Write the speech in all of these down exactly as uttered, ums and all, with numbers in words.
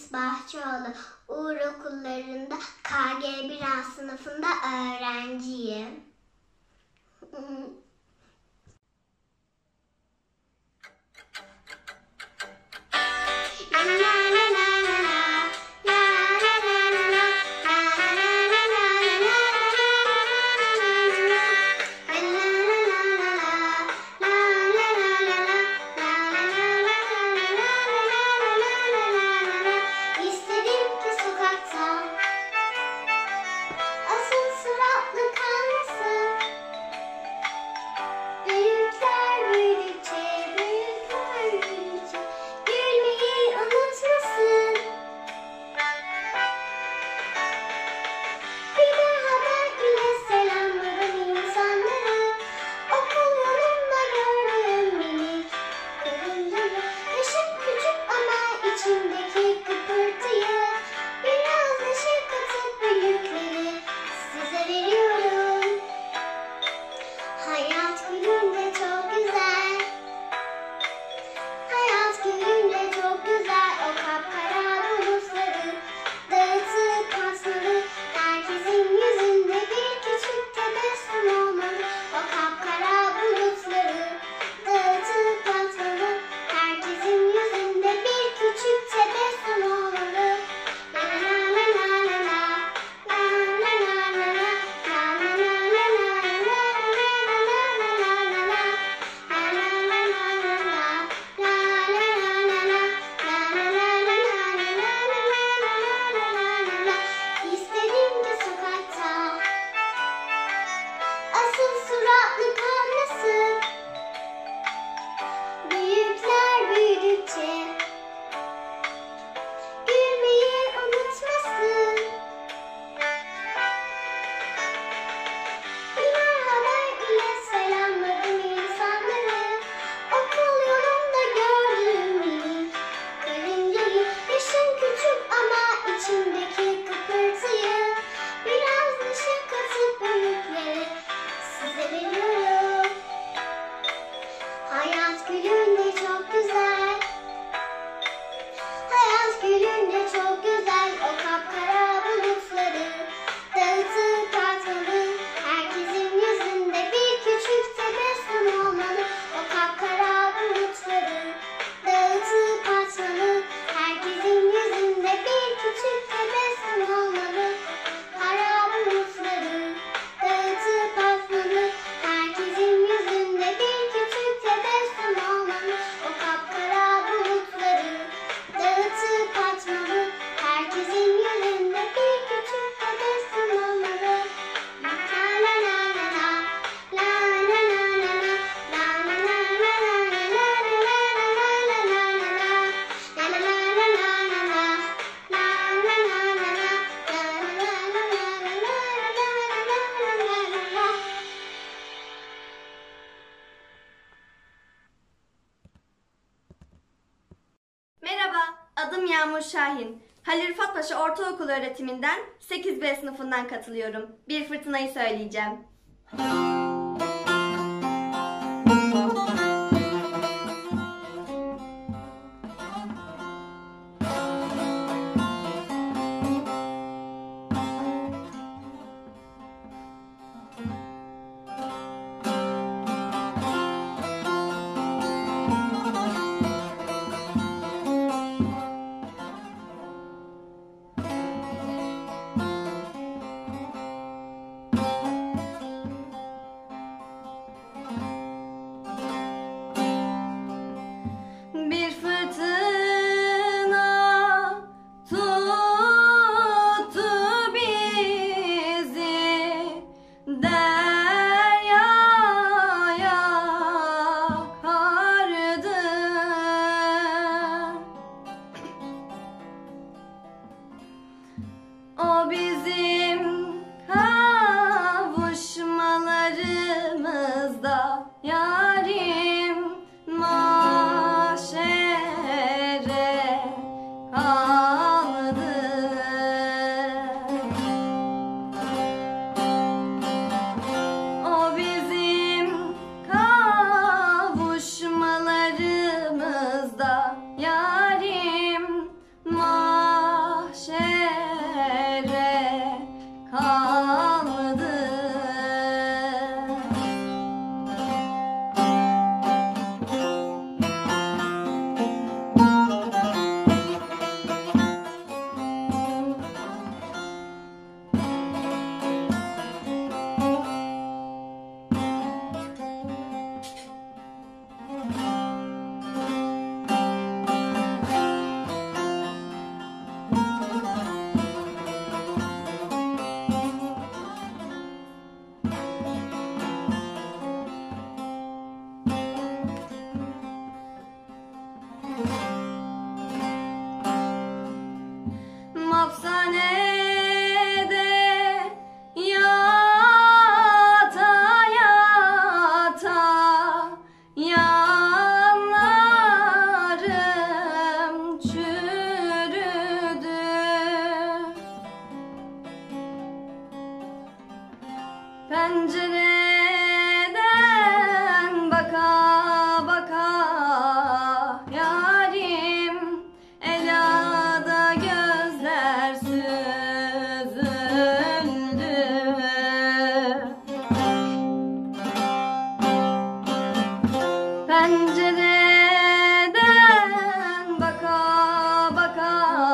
Enis Bahçoğlu. Uğur Okulları'nda K G bir A sınıfında öğrenciyim. Adım Yağmur Şahin. Halil Rıfat Paşa Ortaokulu öğretiminden sekiz B sınıfından katılıyorum. Bir fırtınayı söyleyeceğim. O bizim kavuşmalarımızda yarim maşere kaldı. O bizim kavuşmalarımızda yarim maşere Pencereden baka baka yarim, Ela'da gözler süzüldü. Pencereden baka baka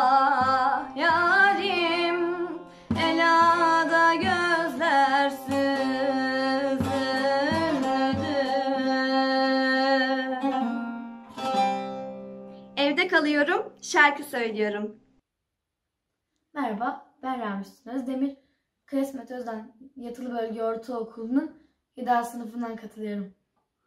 yarim, Ela'da gözler süzüldü. Evde kalıyorum, şarkı söylüyorum. Merhaba, ben Ramiz Özdemir. Kresmet Özden Yatılı Bölge Ortaokulu'nun yedi A sınıfından katılıyorum.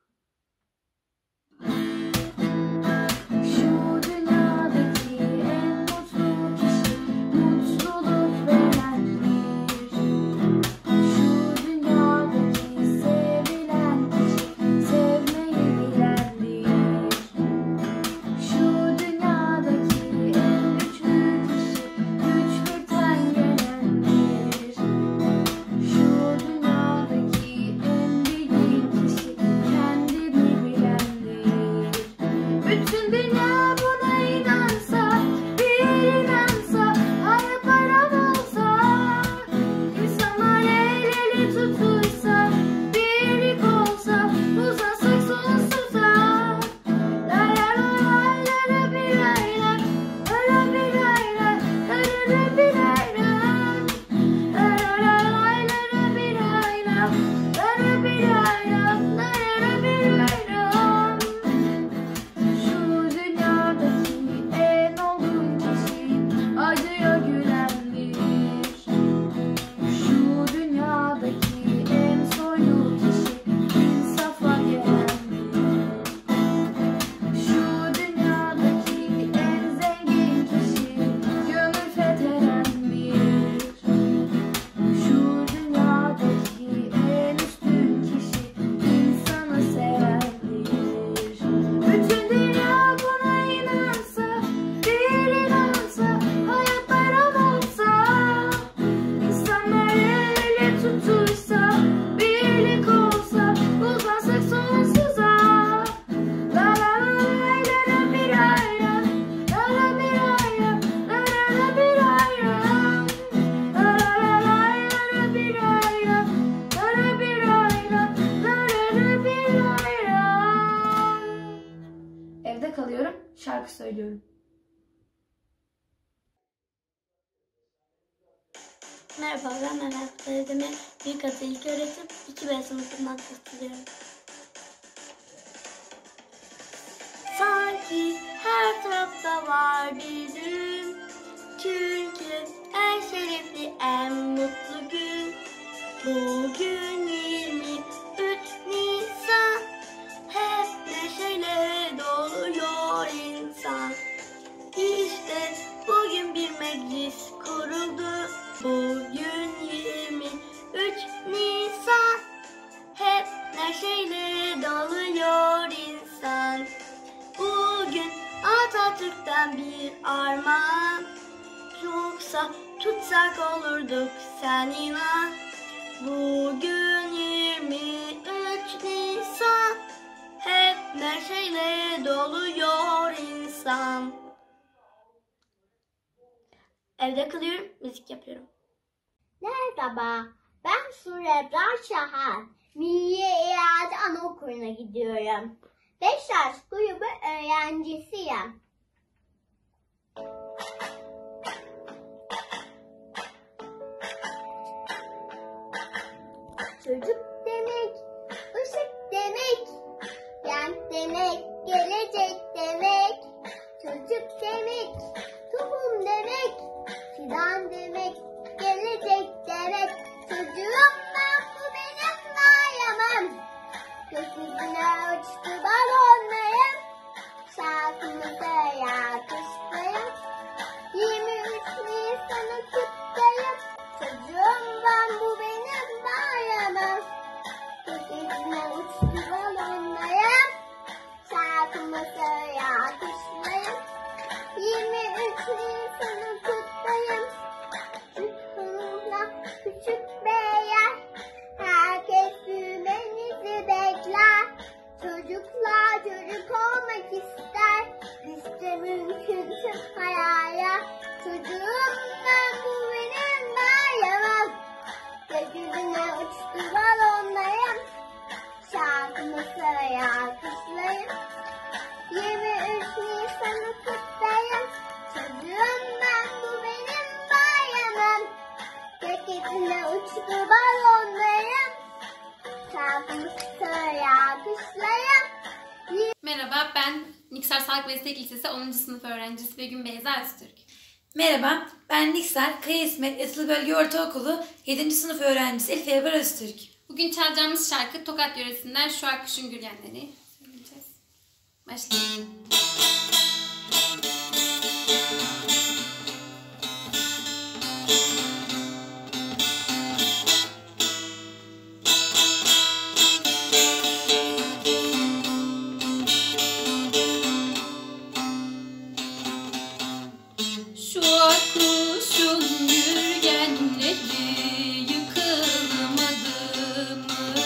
Şu dünyadaki en mutlu kişi mutluluk verendir. Şu dünyadaki sevilen kişi sevmeyi bilendir. Şu dünyadaki en güçlü kişi güçlükten gelendir. Şu dünyadaki en bilgin kişi kendini bilendir. Bütün dünya buna inansa, bir inansa, hayat param olsa, insanlar el ele tutuşsa, birlik olsa, uzansak sonsuza. La la la la la bir ayla, la la bir ayla, la la bir ayla, la la la la la bir ayla, la la bir ayla, la la bir ayla. Şu dünyadaki en olgun kişi acıya gülendir. Şu dünyadaki en soylu kişi insafa gelendir. Şu dünyadaki en zengin kişi gönül fethedendir. Şu dünyadaki en üstün kişi insanı sevendir. Bütün dünya buna inansa, bir inansa, hayat param olsa, insanlar el ele tutuşsa, birlik olsa, uzansak sonsuza. La la la la la bir ayra, la la bir ayra, la la la bir ayra, la la la la la bir ayra, la la bir ayra, la la bir ayra. Evde kalıyorum, şarkı söylüyorum. Merhaba, ben Mehmet Özdemir. Büyükatı İlköğretim iki B sınıfından katılıyorum. Sanki her tarafta var bir düğün, çünkü en şerefli, en mutlu gün. Bugün yirmi üç Nisan, hep neşeyle doluyor insan. İşte bugün bir meclis kuruldu. Bugün yirmi üç Nisan, hep neşeyle doluyor insan. Bugün Atatürk'ten bir armağan, yoksa tutsak olurduk sen inan. Bugün yirmi üç Nisan, hep neşeyle doluyor insan. Evde kalıyorum, müzik yapıyorum. Merhaba, ben Surebra Şahan. Milli İade Anaokulu'na gidiyorum. beş yaş grubu öğrencisiyim. Çocuk demek, ışık demek, renk demek, gelecek demek. Çocuk demek, tohum demek, fidan demek, gelecek demek. Çocuğum ben, bu benim bayramım. Gökyüzüne uçtu balonlarım, şarkımı söyler kuşlarım. yirmi üç Nisan'ı kutlarım. Çocuğum ben, bu benim bayramım. Gökyüzüne uçtu balonlarım, şarkımı söyler kuşlarım. yirmi üç Nisan'ı kutlarım. Küçük hanımla küçük beyler, her Tatlı balonlarım, şarkımı söyleyen kuşlarım. Merhaba, ben Niksar Sağlık Meslek Lisesi onuncu sınıf öğrencisi Begüm Beyza Öztürk. Merhaba, ben Niksar Kaya İsmet Yatılı Bölge Ortaokulu yedinci sınıf öğrencisi Elif Ebrar Öztürk. Bugün çalacağımız şarkı Tokat yöresinden Şu Ar Kuşun Gürgenleri söyleyeceğiz. Başlayalım. Şu ar kuşun gürgenleri yıkılmadı mı?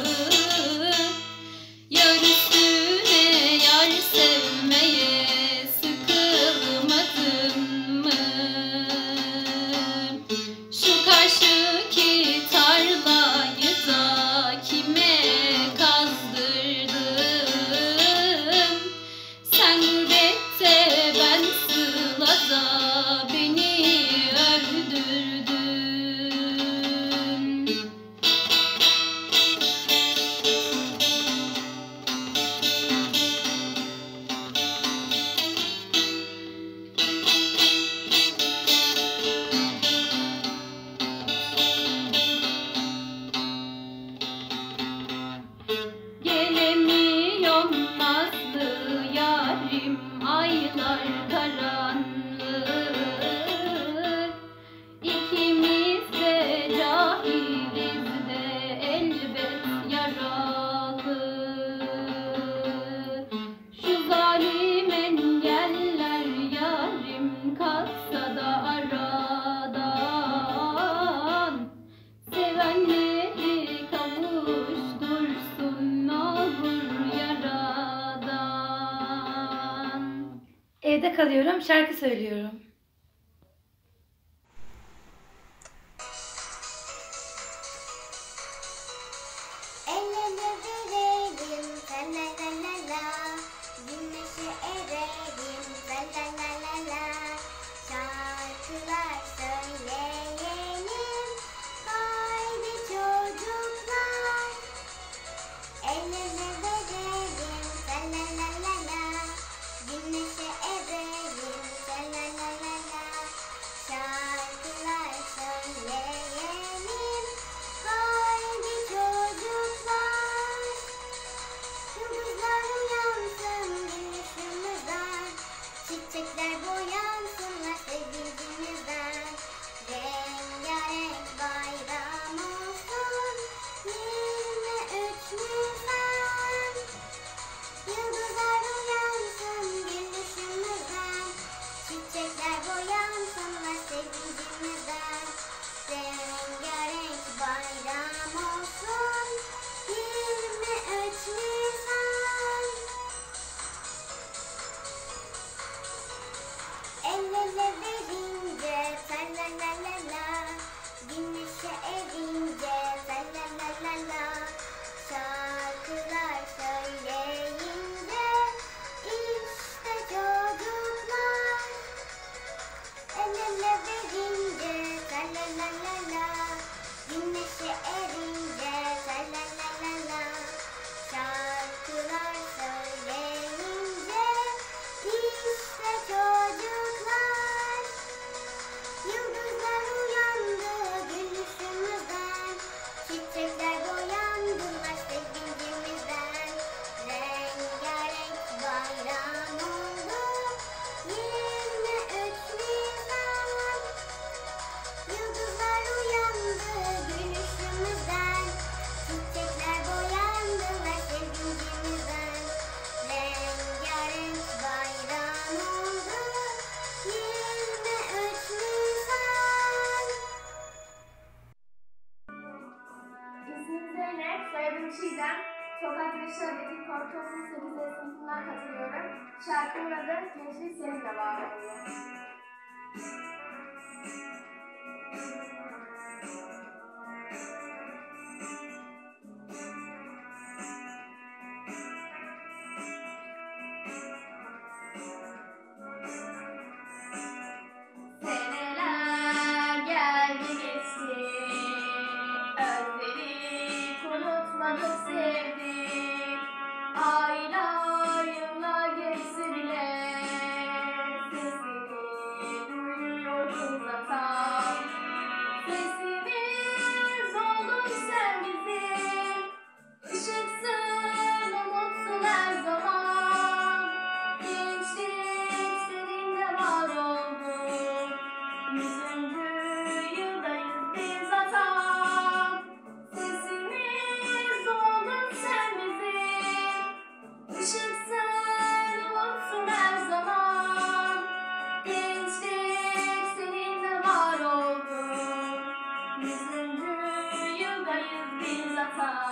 Yar üstüne yar sevmeye sıkılmadın mı? Şu karşıki tarlayı da kime kazdırdın? Sen gurbette, ben sılada, beni öldürdün. Gelemiyorum nazlı yarim, aylar karanlık. İkimiz de cahiliz de elbet yaralı. Şu zalim engeller yarim kalksa da aradan, sevenleri kavuştursun olur yaradan. Evde kalıyorum, şarkı söylüyorum. El ele verelim, la la la la la. Güneşe erelim, la la la la la. Şarkılar söyleyelim, haydi çocuklar. El ele verelim, la la la la la. Güneşe erelim, la la la la la. Şarkılar söyleyelim, haydi çocuklar. Yıldızlar uyansın gülüşümüzden, çiçekler boyansınlar sevincimizden. Rengarenk bayram olsun yirmi üç Nisan. Yıldızlar uyansın gülüşümüzden, çiçekler boyansınlar sevincimizden. Rengarenk bayram olsun yirmi üç Nisan. El ele verince la la la la la. Güneşe erince la la la la la. Şarkılar söyleyince işte çocuklar. El ele verince la la la la la. Güneşe erince la la la la la. Şarkılar söyleyince işte çocuklar. Yıldızlar uyandı gülüşümüzden, çiçekler boyandılar sevincimizden. Rengarenk bayram oldu yirmi üç Nisan. Yıldızlar uyandı gülüşümüzden, çiçekler boyandılar sevincimizden. Rengarenk bayram oldu yirmi üç Nisan. İsmim Zeynep, soyadım Çiğdem. Tokat Yaşar'daki Korku'nun sekiz sınıfından katılıyorum. Şarkının adı Gençlik Seninle Bağlanıyor. Seneler geldi geçti. çok sevdik. Aylar yıllar geçse bile sesini duyuyoruz zaten. Sesimiz oldun sen bizim, ışıksın, umutsun her zaman. Gençlik seninle var oldu, yüzüncü yıldayız biz zaten. Sesimiz oldun sen bizim, ışıksın, umutsun her zaman. Gençlik seninle var oldu, yüzüncü yıldayız biz zaten.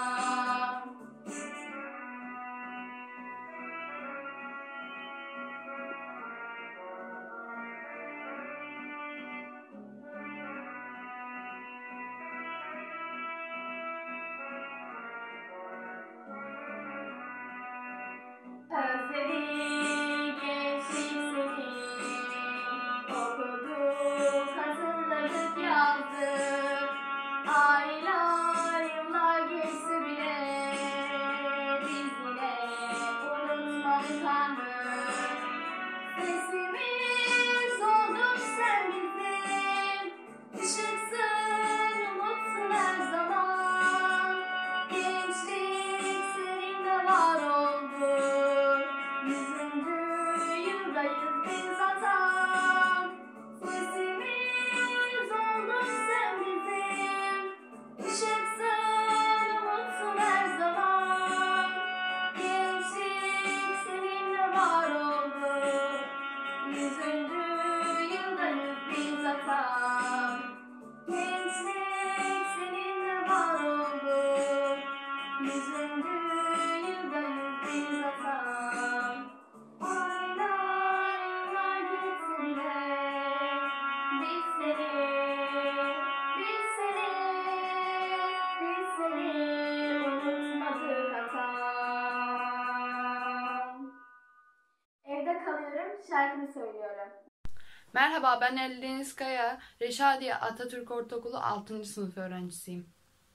Özledik gençlik seni, okuduk, hatırladık, yazdık. Aylar yıllar geçse bile biz yine unutmadık anı. Sesimiz oldun sen bizim, ışıksın, umutsun her zaman. Gençlik seninle var oldu, yüzüncü yıldayız biz zaten. Sesimiz oldun sen bizim, ışıksın, umutsun her zaman. Gençlik seninle var oldu, yüzüncü yıldayız biz zaten. Gençlik seninle var oldu, yüzüncü yıldayız biz zaten. Aylar yıllar geçse bile biz seni, biz seni, biz seni unutmadık hatam. Evde kalıyorum, şarkımı söylüyorum. Merhaba, ben Ali Deniz Kaya, Reşadiye Atatürk Ortaokulu altıncı sınıf öğrencisiyim.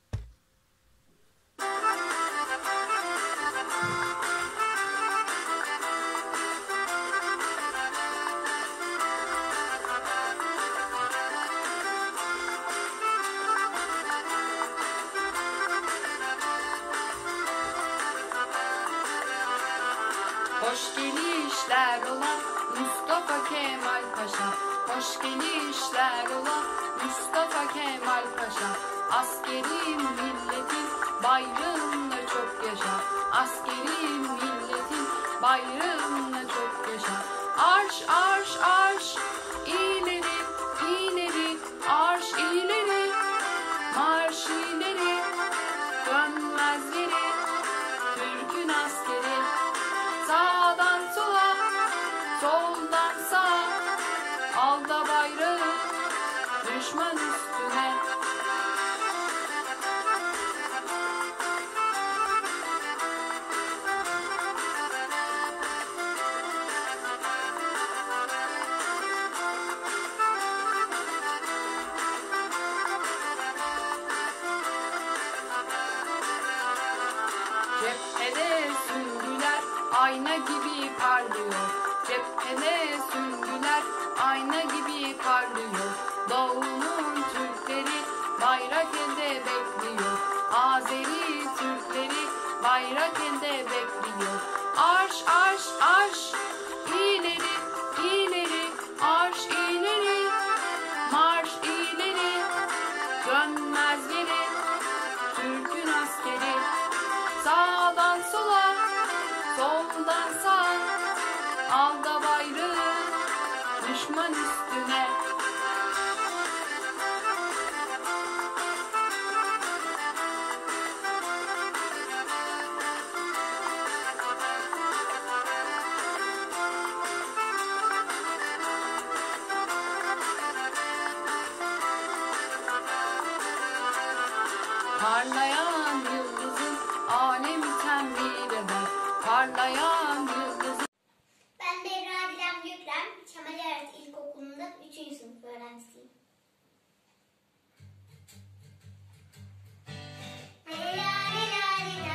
Hoş gelişler olan Mustafa Kemal Paşa, hoş gelişler olan Mustafa Kemal Paşa. Askerim milletin bayrağınla çok yaşa, askerim milletin bayrağınla çok yaşa. Arş arş arş ileri ileri, arş ileri, marş ileri, dönmez geri Türk'ün askeri. Sağdan sola, soldan sağa, al da bayrağı düşman üstüne. Cephede süngüler ayna gibi parlıyor, cephede süngüler ayna gibi parlıyor. Doğunun Türkleri bayrak elde bekliyor, Azeri Türkleri bayrak elde bekliyor. Arş arş arş ileri ileri, arş ileri, marş ileri, dönmez geri Türk'ün askeri. Sağdan sola, soldan sağa, al da bayrağı düşman üstüne. Parlayan yıldızın alemi tembih eder, parlayan yıldızın. Ben Berra Dilem Yükrem, Çamaliarat İlkokulu'nda üçüncü sınıf öğrencisiyim. La la la la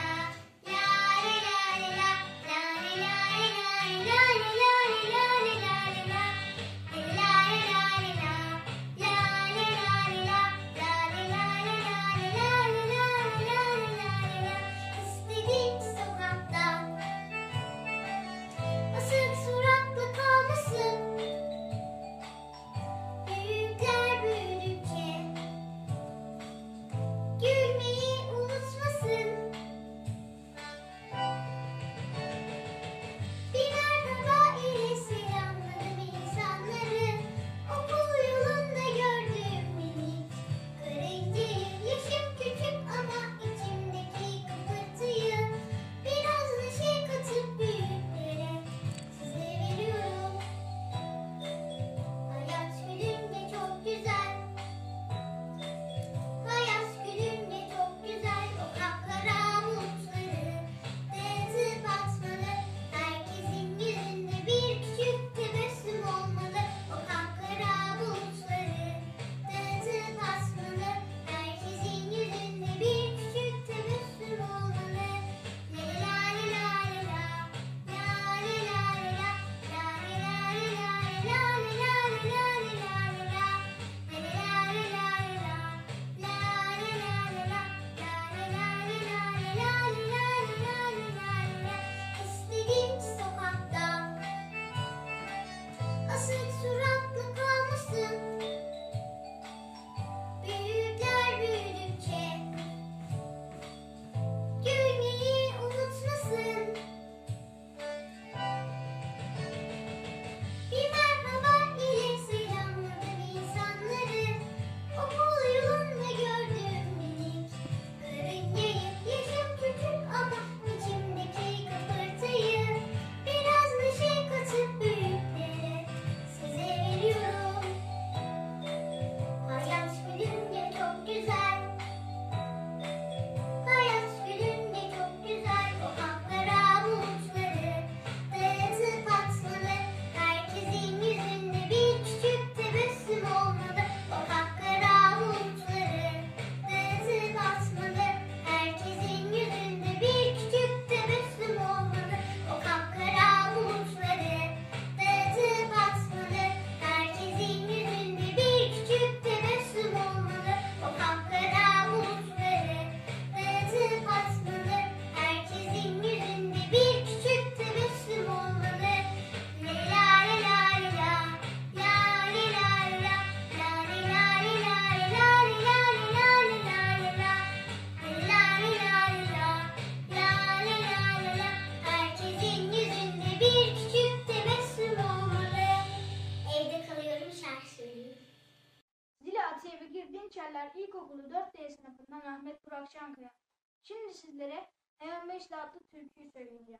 Ahmet Burak Çankaya. Şimdi sizlere Hemen Beşli adlı türküyü söyleyeceğim.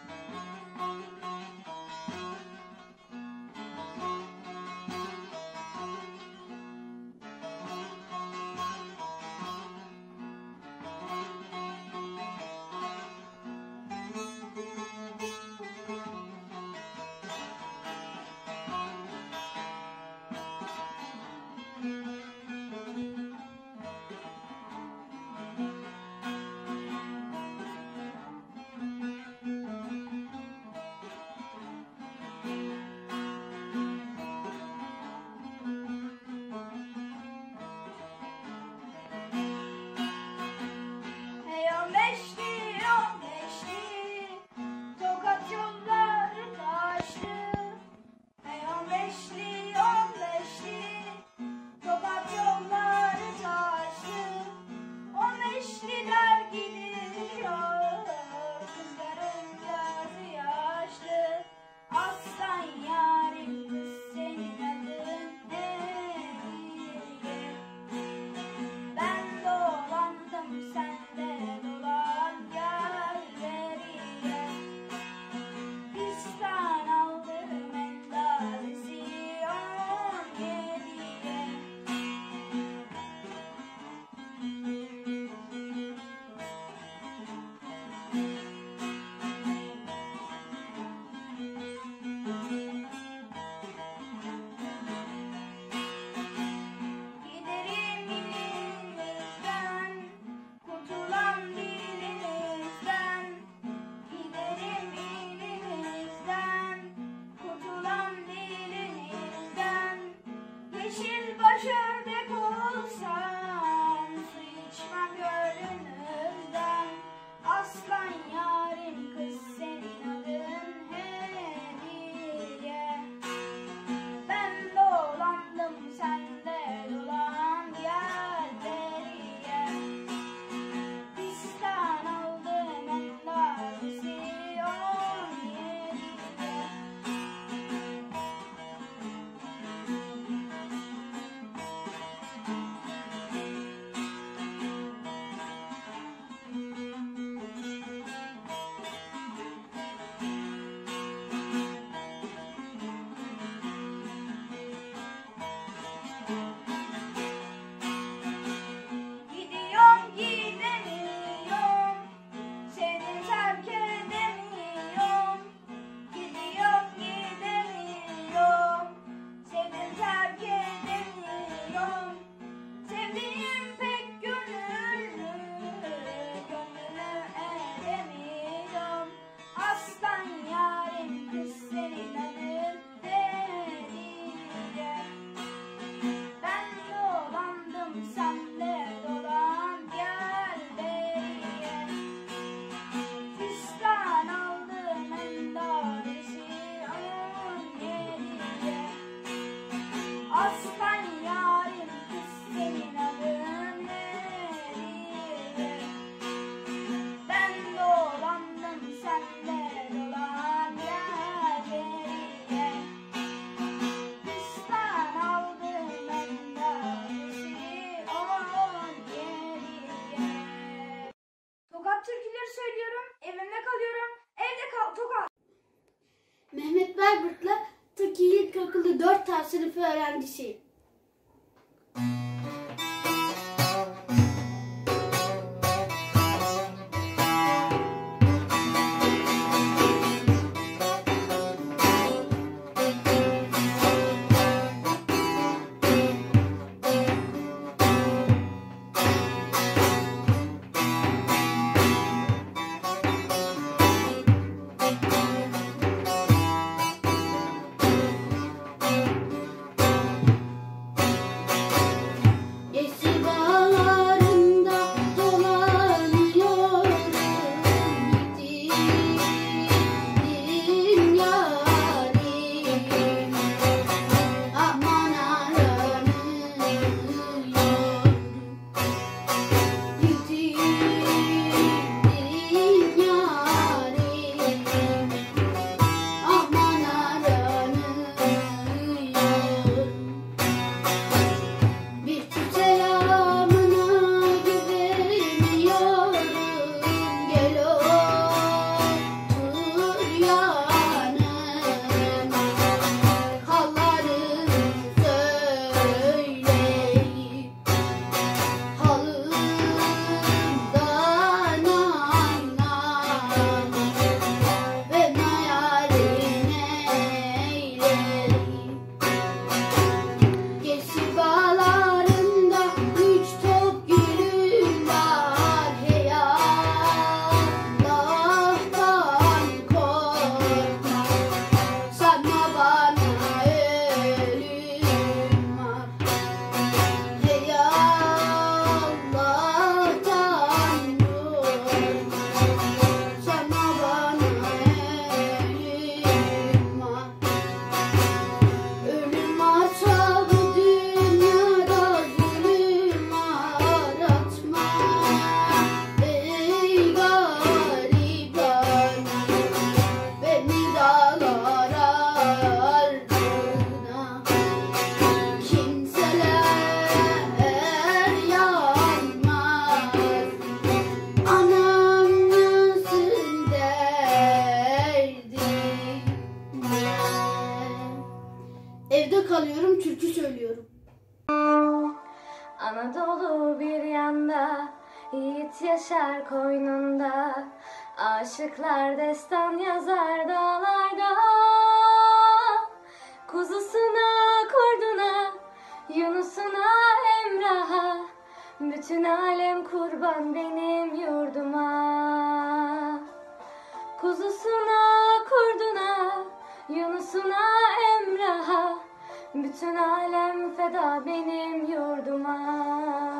Mehmet Bayburt'la Türkiye İlkokulu dört A sınıfı öğrencisiyim. yaşar koynunda, aşıklar destan yazar dağlarda. Kuzusuna, kurduna, Yunus'una, Emrah'a, bütün alem kurban benim yurduma. Kuzusuna, kurduna, Yunus'una, Emrah'a, bütün alem feda benim yurduma.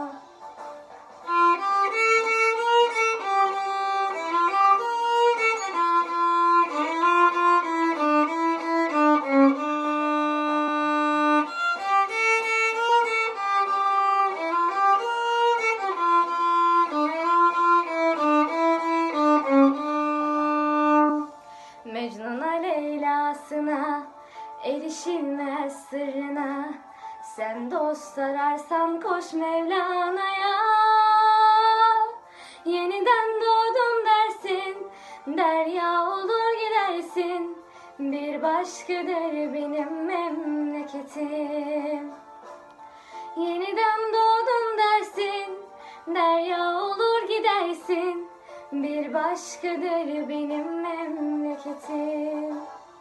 Mecnun'a, Leyla'sına, erişilmez sırrına, sen dost ararsan koş Mevlana'ya. Yeniden doğdum dersin, derya olur gidersin, bir başkadır benim memleketim. Yeniden doğdum dersin, derya olur gidersin, bir başkadır benim memleketim.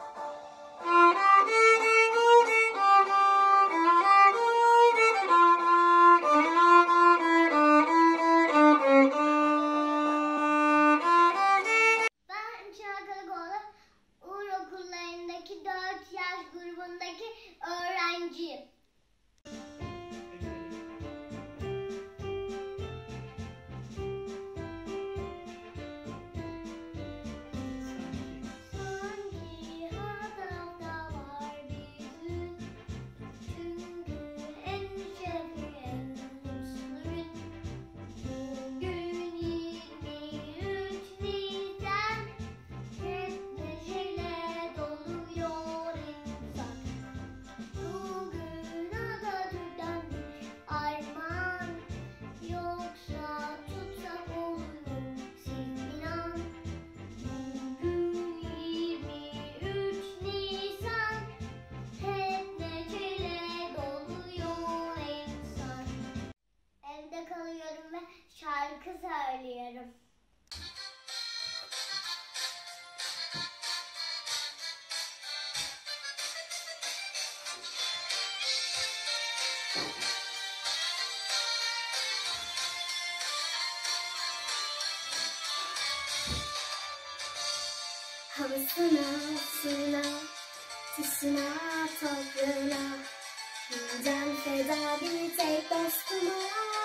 Ben Çanakkale Uğur Okullarındaki dört yaş grubundaki öğrenciyim. Sanki her tarafta var bir hüzün, çünkü endişe bu en mutlu gün. Bugün yirmi üç Nisan, hep neşeyle doluyor insan. Bugün Atatürk'ten bir armağan, yoksa tutsak olur mu siz inan. Bugün yirmi üç Nisan, hep neşeyle doluyor insan. Evde kalıyorum ve şarkı söylüyorum. Havasına, suyuna, tuzuna, toprağına, can feda bir tek dostuma.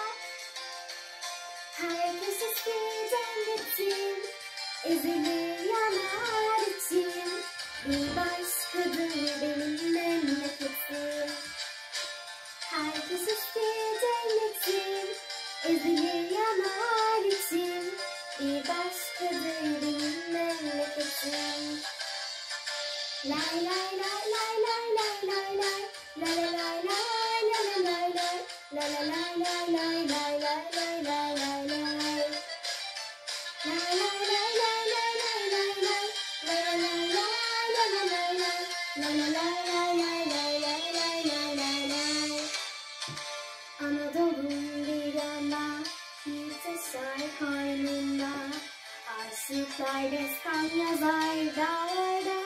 Herkes ister cennetin, ezilir yanar için, bir başkadır benim memleketim. Herkes ister cennetin, ezilir yanar için, bir başkadır benim memleketim. Lay lay lay lay lay lay lay lay, la la lay lay la la lay lay, la la lay lay lay lay lay lay lay lay lay. Lay lay lay lay lay lay lay lay, la la lay lay la la lay lay, la la lay lay lay lay lay lay lay lay lay. Anadolu'nun bir yana, bir taşar koynunda, aşıklar destan yazar dağlarda.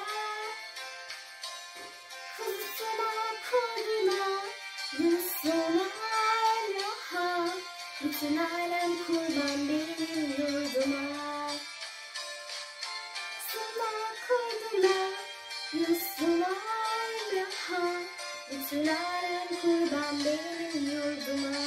Kuzusuna, kurduna, Yunus'una, Emrah'a, bütün alem kurban benim yurduma. Kuzusuna, kurduna, Yunus'una, Emrah'a, bütün alem kurban benim yurduma.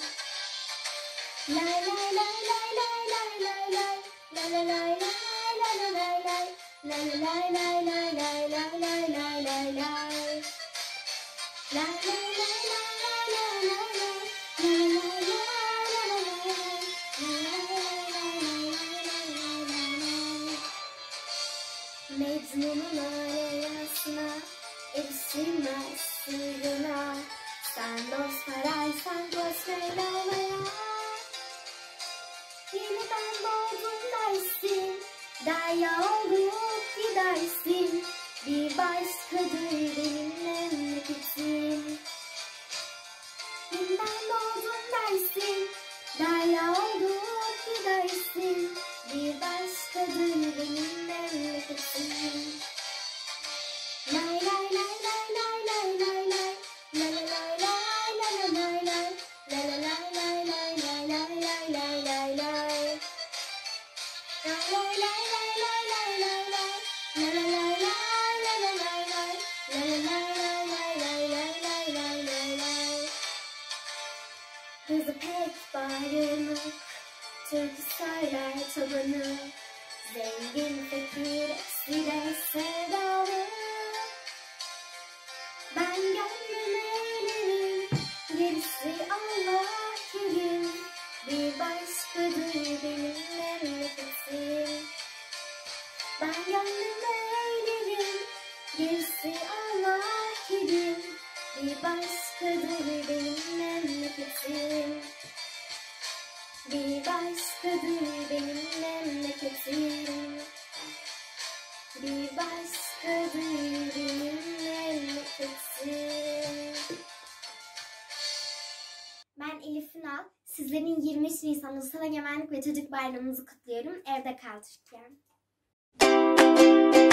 Lay lay lay lay lay lay lay lay, la la lay lay la la lay lay, la la lay lay lay lay lay lay lay lay lay. Lay lay lay lay lay lay lay, la la lay lay la la lay lay, la la lay lay lay lay lay lay. Mecnun'un arayasına, erişilmez sırrına, sen dost ararsan koş Mevlana'ya. Yeniden doğdum dersin, derya olup gidersin, bir başkadır benim memleketim. Yeniden doğdum dersin, derya olup gidersin, başkadır benim memleketim. Lay lay lay lay lay lay lay lay. La la lay lay la la lay lay. La la lay lay lay lay lay lay lay lay lay. Lay lay lay lay lay lay lay lay. La la lay lay la la lay lay. La la lay lay lay lay lay lay lay lay lay. Hızı pek bağırmak, türkü söyler tabanı. Zengin fakir hepsiyle sevdalı. Ben gönlüm eğlerim, gerisi Allah kerim. Bir başkadır benim memleketim. Ben gönlüm eğlerim, gerisi Allah kerim. Bir başkadır benim memleketim. Bir başkadır benim memleketim. Bir başkadır benim memleketim. Ben Elif Ünal. Sizlerin yirmi üç Nisan Ulusal Egemenlik ve Çocuk Bayramınızı kutluyorum evde kal Türkiye.